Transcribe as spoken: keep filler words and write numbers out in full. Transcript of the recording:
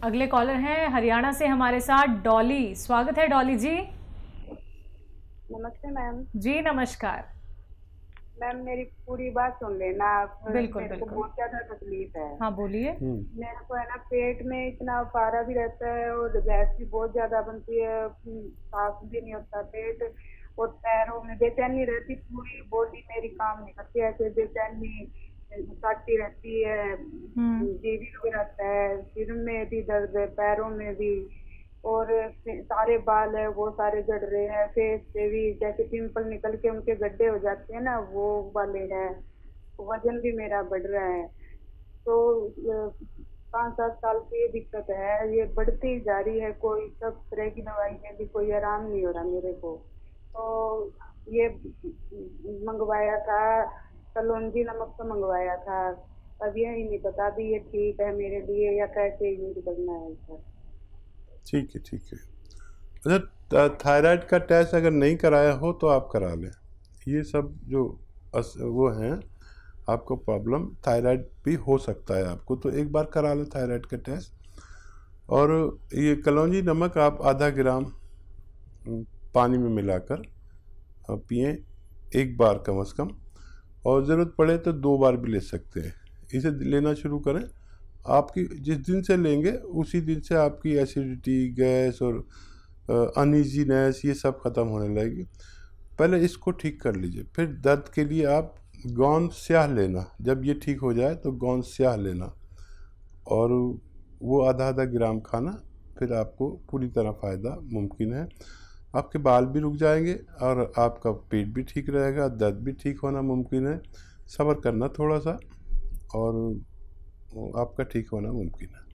अगले कॉलर हैं हरियाणा से हमारे साथ डॉली। स्वागत है डॉली जी। नमस्ते मैम। जी नमस्कार मैम, मेरी पूरी बात सुन लेना आप। बिल्कुल मेरे को बिल्कुल। बहुत ज्यादा तकलीफ है। हाँ बोलिए। मेरे को है ना, पेट में इतना पारा भी रहता है और गैस भी बहुत ज्यादा बनती है, साफ भी नहीं होता पेट, और पैरों में बेचैनी रहती, पूरी बॉडी मेरी काम नहीं करती, ऐसे बेचैनी काटती रहती है, जीवी भी रहता है, सिर में भी दर्द है, पैरों में भी, और सारे बाल है वो सारे झड़ रहे हैं, फेस पे भी जैसे पिंपल निकल के उनके गड्ढे हो जाते हैं ना, वो वाले हैं। वजन भी मेरा बढ़ रहा है। तो पाँच सात साल से ये दिक्कत है, ये बढ़ती ही जा रही है, कोई सब तरह की दवाई में भी कोई आराम नहीं हो रहा मेरे को। तो ये मंगवाया था, कलौंजी नमक तो मंगवाया था, अब यही नहीं पता भी ये ठीक है मेरे लिए या कैसे यूज करना है सर। ठीक है ठीक है। अच्छा, थायराइड का टेस्ट अगर नहीं कराया हो तो आप करा लें। ये सब जो अस, वो हैं आपको प्रॉब्लम, थायराइड भी हो सकता है आपको, तो एक बार करा लें थायराइड का टेस्ट। और ये कलौंजी नमक आप आधा ग्राम पानी में मिलाकर पिए एक बार कम से कम, और ज़रूरत पड़े तो दो बार भी ले सकते हैं। इसे लेना शुरू करें, आपकी जिस दिन से लेंगे उसी दिन से आपकी एसिडिटी, गैस और अनईजीनेस ये सब ख़त्म होने लगेगी। पहले इसको ठीक कर लीजिए, फिर दर्द के लिए आप गोंद स्याह लेना। जब ये ठीक हो जाए तो गोंद स्याह लेना और वो आधा आधा ग्राम खाना, फिर आपको पूरी तरह फ़ायदा मुमकिन है। आपके बाल भी रुक जाएंगे और आपका पेट भी ठीक रहेगा, दर्द भी ठीक होना मुमकिन है। सब्र करना थोड़ा सा और आपका ठीक होना मुमकिन है।